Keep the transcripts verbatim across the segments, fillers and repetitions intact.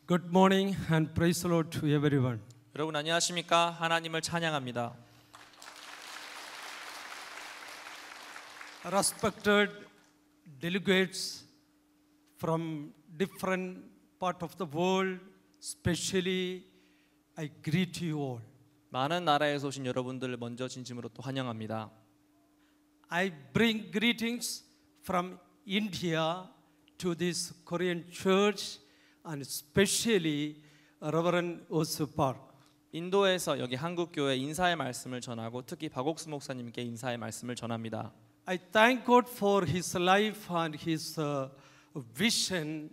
Good morning and praise the Lord to everyone. 여러분 안녕하십니까? 하나님을 찬양합니다. Respected delegates from different part of the world, especially I greet you all. 많은 나라에서 오신 여러분들을 먼저 진심으로 또 환영합니다. I bring greetings from India to this Korean church and especially Reverend Osu Park. 인도에서 여기 한국 교회 인사의 말씀을 전하고 특히 박옥수 목사님께 인사의 말씀을 전합니다. I thank God for his life and his uh, vision.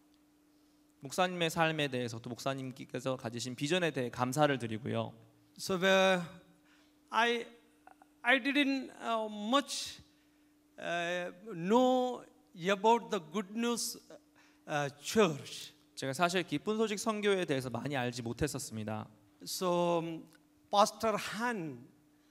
목사님의 삶에 대해서 또 목사님께서 가지신 비전에 대해 감사를 드리고요. So uh, I I didn't uh, much uh, know about the Good News uh, Church. 제가 사실 기쁜 소식 선교에 대해서 많이 알지 못했었습니다. So um, Pastor Han,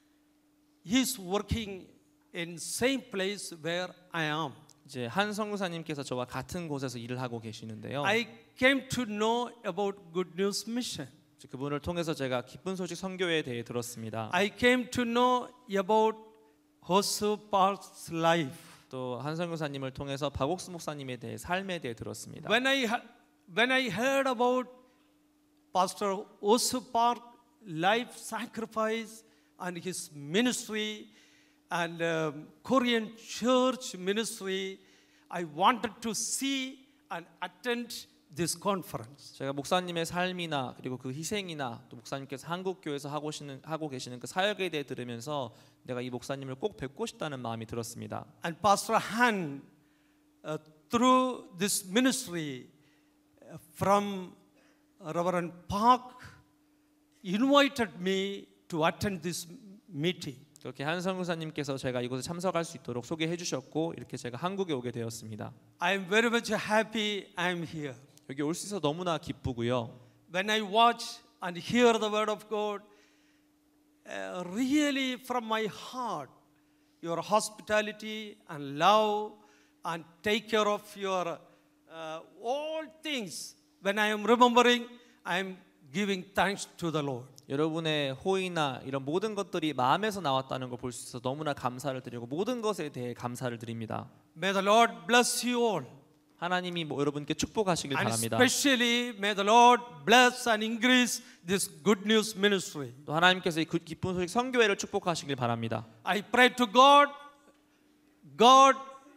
he's working in same place where I am. 이제 한 선교사님께서 저와 같은 곳에서 일을 하고 계시는데요. I came to know about Good News Mission. 그분을 통해서 제가 기쁜 소식 선교에 대해 들었습니다. I came to know about Osu Park's life. 또 한 선교사님을 통해서 박옥수 목사님에 대해 삶에 대해 들었습니다. When I when I heard about Pastor Osu Park life sacrifice and his ministry and um, Korean church ministry, I wanted to see and attend this conference. 제가 목사님의 삶이나 그리고 그 희생이나 또 목사님께서 한국 교회에서 하고 계시는 하고 계시는 그 사역에 대해 들으면서 내가 이 목사님을 꼭 뵙고 싶다는 마음이 들었습니다. And Pastor Han, uh, through this ministry uh, from Reverend Park, invited me to attend this meeting. 그렇게 한 선교사님께서 제가 이곳에 참석할 수 있도록 소개해 주셨고 이렇게 제가 한국에 오게 되었습니다. I am very much happy I am here. 여기 올 수 있어서 너무나 기쁘고요. When I watch and hear the word of God, uh, really from my heart, your hospitality and love and take care of your uh, all things. When I am remembering, I am giving thanks to the Lord. 여러분의 호의나 이런 모든 것들이 마음에서 나왔다는 걸 볼 수 있어서 너무나 감사를 드리고 모든 것에 대해 감사를 드립니다. May the Lord bless you all. 하나님이 뭐 여러분께 축복하시길 And 바랍니다. especially may the Lord bless and increase this good news ministry. 또 하나님께서 이 기쁜 소식 선교회를 축복하시길 바랍니다. I pray to God, God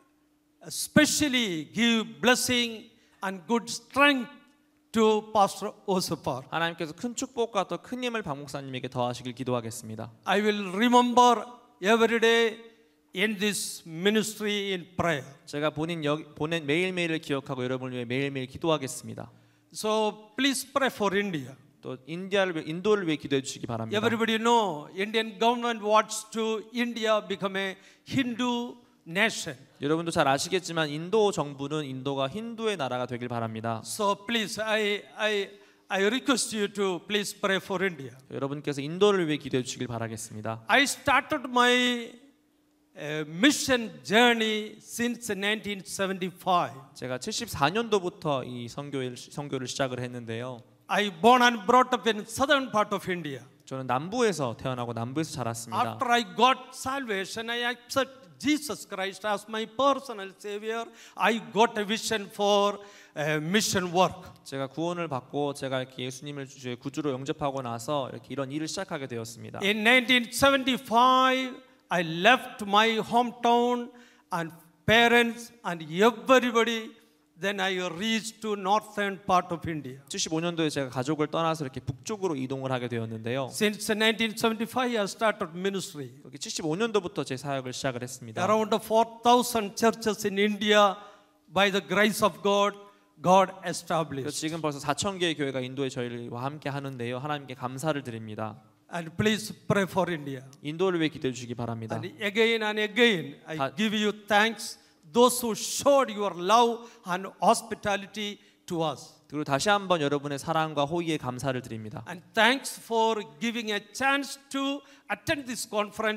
especially give blessing and good strength to Pastor Osu Park. 하나님께서 큰 축복과 또 큰 힘을 박 목사님에게 더하시길 기도하겠습니다. I will remember every day in this ministry in prayer. 제가 본인 여기, 보낸 매일매일을 기억하고 여러분을 위해 매일매일 기도하겠습니다. So please pray for India. 또 인디아를 위해, 인도를 위해 기도해 주시기 바랍니다. Everybody know Indian government wants to India become a Hindu nation. 여러분도 잘 아시겠지만 인도 정부는 인도가 힌두의 나라가 되길 바랍니다. So please I I I request you to please pray for India. 여러분께서 인도를 위해 기도해 주시길 바라겠습니다. I started my uh, mission journey since nineteen seventy-five. 제가 칠십사 년도부터 이 선교를 선교를 시작을 했는데요. I born and brought up in southern part of India. 저는 남부에서 태어나고 남부에서 자랐습니다. After I got salvation, I accepted Jesus Christ as my personal savior. I got a vision for uh, mission work. 제가 구원을 받고 제가 이렇게 예수님을 주의 구주로 영접하고 나서 이렇게 이런 일을 시작하게 되었습니다. In nineteen seventy-five, I left my hometown and parents and everybody. Then I reached to northern part of India. 칠십오 년도에 제가 가족을 떠나서 이렇게 북쪽으로 이동을 하게 되었는데요. Since nineteen seventy-five, I started ministry. 여기 칠십오 년도부터 제 사역을 시작을 했습니다. Around four thousand churches in India, by the grace of God, God established. 지금 벌써 사천 개의 교회가 인도에 저희와 함께 하는데요. 하나님께 감사를 드립니다. And please pray for India. 인도를 위해 기도해 주시기 바랍니다. And again and again, I give you thanks. Those who showed your love and hospitality to us. 그리고 다시 한번 여러분의 사랑과 호의에 감사를 드립니다. And thanks for giving a chance to attend this conference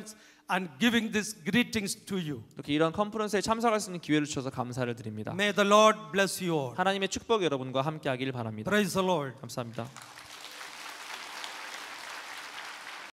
and giving these greetings to you. 이렇게 이런 컨퍼런스에 참석할 수 있는 기회를 주셔서 감사를 드립니다. May the Lord bless you all. 하나님의 축복이 여러분과 함께하길 바랍니다. Praise the Lord. 감사합니다.